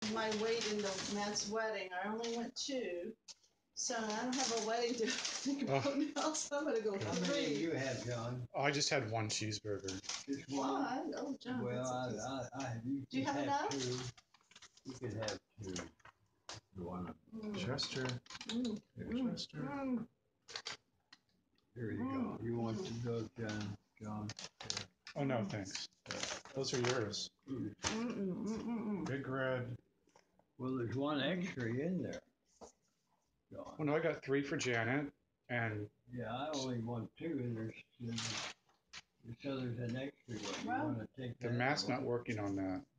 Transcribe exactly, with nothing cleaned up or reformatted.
my weight into Matt's wedding. I only went two. So I don't have a wedding to think about Oh. now, so I'm gonna go How many do three. you have, John? Oh, I just had one cheeseburger. Just one? One? Oh, John, Well, I, that's a I, I, you Do you could have enough? two. You could have two. One. Mm. Chester. Mm. Hey, Mm. Chester. Mm. Here you go. You want to go, John? John? Oh, no, thanks. Those are yours. Mm. Mm, mm, mm, mm. Big red. Well, there's one extra in there, Oh, John. no, I got three for Janet. And Yeah, I only want two, and there's, there's so there's an extra one. You Well, want to take the that? math's or not what? working on that.